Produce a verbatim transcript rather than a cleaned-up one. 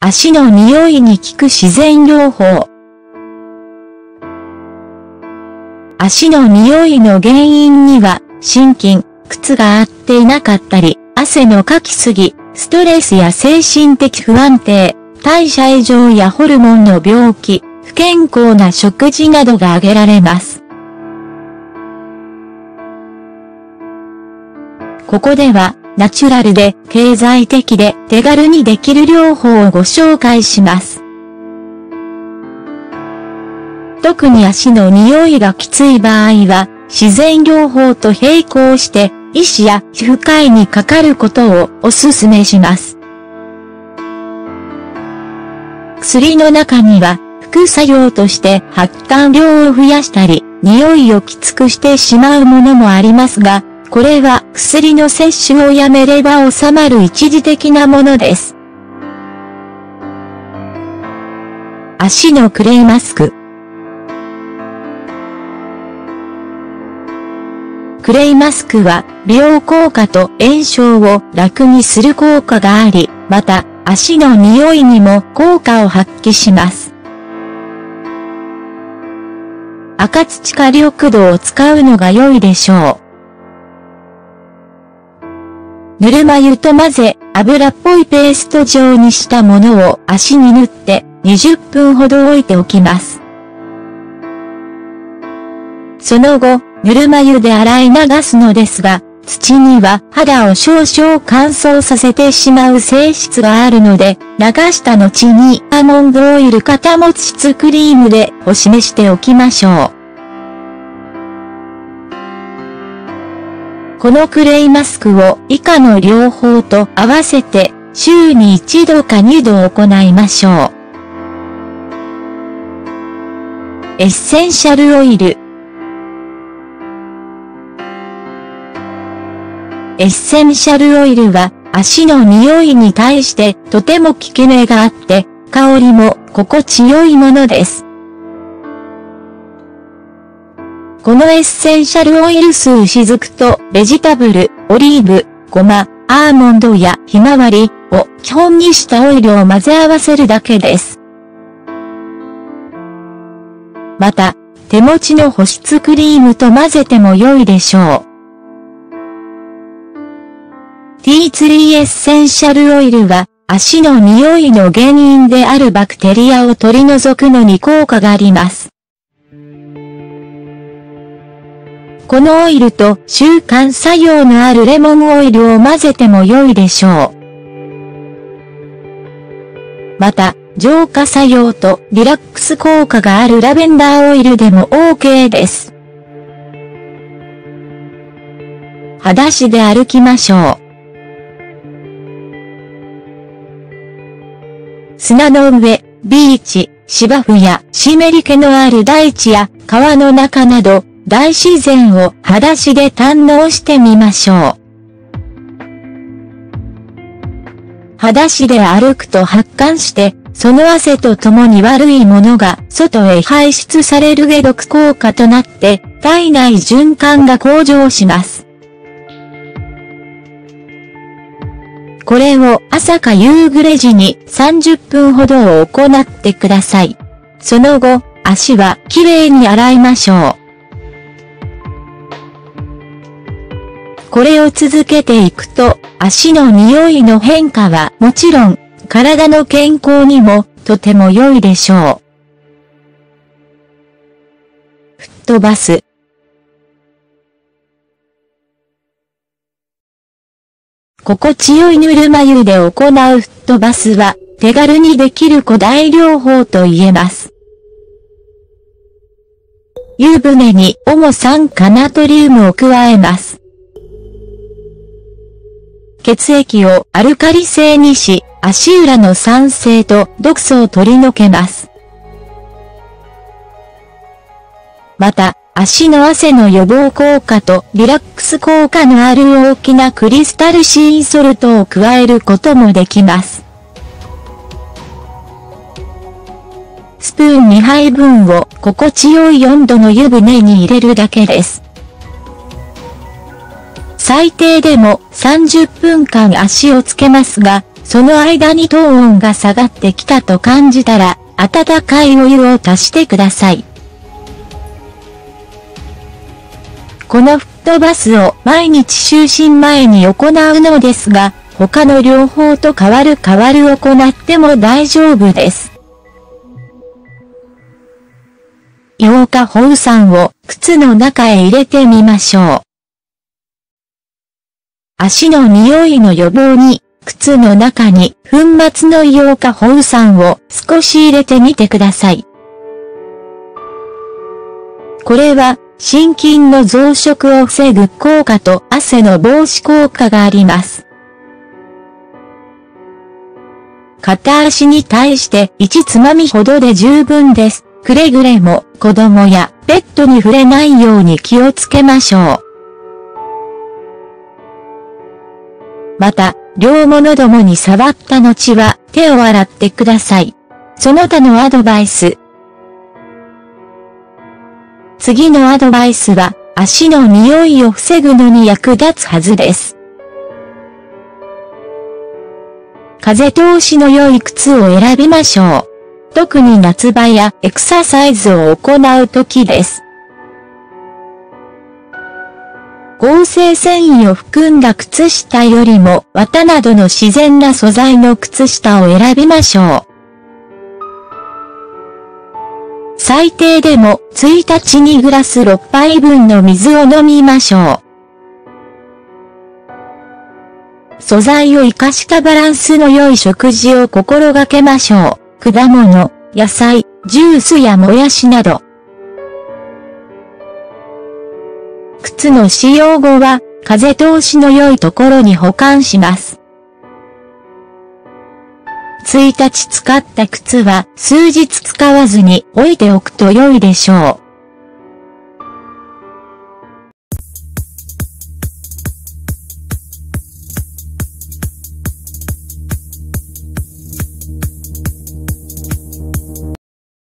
足の匂いに効く自然療法。足の匂いの原因には、心筋、靴が合っていなかったり、汗のかきすぎ、ストレスや精神的不安定、代謝異常やホルモンの病気、不健康な食事などが挙げられます。ここでは、ナチュラルで経済的で手軽にできる療法をご紹介します。特に足の匂いがきつい場合は、自然療法と並行して、医師や皮膚科医にかかることをお勧めします。薬の中には、副作用として発汗量を増やしたり、匂いをきつくしてしまうものもありますが、これは薬の摂取をやめれば収まる一時的なものです。足のクレイマスク。クレイマスクは美容効果と炎症を楽にする効果があり、また足の匂いにも効果を発揮します。赤土火緑土を使うのが良いでしょう。ぬるま湯と混ぜ、油っぽいペースト状にしたものを足に塗ってにじゅっぷんほど置いておきます。その後、ぬるま湯で洗い流すのですが、土には肌を少々乾燥させてしまう性質があるので、流した後にアーモンドオイル肩持ち質クリームでお示しておきましょう。このクレイマスクを以下の療法と合わせて週にいちどかにど行いましょう。エッセンシャルオイル。エッセンシャルオイルは足の匂いに対してとても効き目があって、香りも心地よいものです。このエッセンシャルオイル数雫とベジタブル、オリーブ、ごま、アーモンドやひまわりを基本にしたオイルを混ぜ合わせるだけです。また、手持ちの保湿クリームと混ぜても良いでしょう。ティーツリー エッセンシャルオイルは足の匂いの原因であるバクテリアを取り除くのに効果があります。このオイルと習慣作用のあるレモンオイルを混ぜても良いでしょう。また、浄化作用とリラックス効果があるラベンダーオイルでも OK です。裸足で歩きましょう。砂の上、ビーチ、芝生や湿り気のある大地や川の中など、大自然を裸足で堪能してみましょう。裸足で歩くと発汗して、その汗とともに悪いものが外へ排出される解毒効果となって、体内循環が向上します。これを朝か夕暮れ時にさんじゅっぷんほどを行ってください。その後、足はきれいに洗いましょう。これを続けていくと、足の匂いの変化はもちろん、体の健康にもとても良いでしょう。吹っ飛ばす。心地よいぬるま湯で行う吹っ飛ばすは、手軽にできる古代療法と言えます。湯船にオモ酸化ナトリウムを加えます。血液をアルカリ性にし、足裏の酸性と毒素を取り除けます。また、足の汗の予防効果とリラックス効果のある大きなクリスタルシーソルトを加えることもできます。スプーンにはいぶんを心地よい温度の湯船に入れるだけです。最低でもさんじゅっぷんかん足をつけますが、 その間にトーンが下がってきたと感じたら、温かいお湯を足してください。このフットバスを毎日就寝前に行うのですが、他の両方と変わる変わる行っても大丈夫です。ヨウ化ホウ酸を靴の中へ入れてみましょう。足の匂いの予防に、靴の中に粉末のヨウ化ホウ酸を少し入れてみてください。これは、心筋の増殖を防ぐ効果と汗の防止効果があります。片足に対していちつまみほどで十分です。くれぐれも子供やペットに触れないように気をつけましょう。また、両物どもに触った後は手を洗ってください。その他のアドバイス。次のアドバイスは、足の匂いを防ぐのに役立つはずです。風通しの良い靴を選びましょう。特に夏場やエクササイズを行う時です。合成繊維を含んだ靴下よりも綿などの自然な素材の靴下を選びましょう。最低でもいちにちにグラスろっぱいぶんの水を飲みましょう。素材を生かしたバランスの良い食事を心がけましょう。果物、野菜、ジュースやもやしなど。靴の使用後は、風通しの良いところに保管します。いちにち使った靴は数日使わずに置いておくと良いでしょう。